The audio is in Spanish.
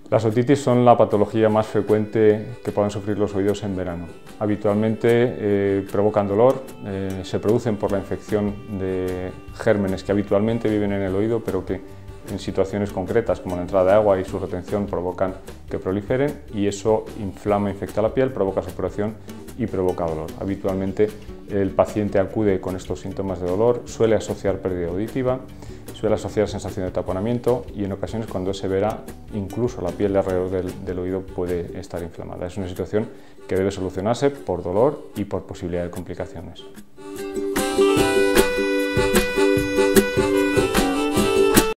Las otitis son la patología más frecuente que pueden sufrir los oídos en verano. Habitualmente provocan dolor, se producen por la infección de gérmenes que habitualmente viven en el oído, pero que en situaciones concretas como la entrada de agua y su retención provocan que proliferen, y eso inflama, infecta la piel, provoca supuración y provoca dolor. Habitualmente el paciente acude con estos síntomas de dolor, suele asociar pérdida auditiva, suele asociar sensación de taponamiento y en ocasiones, cuando es severa, incluso la piel de alrededor del oído puede estar inflamada. Es una situación que debe solucionarse por dolor y por posibilidad de complicaciones.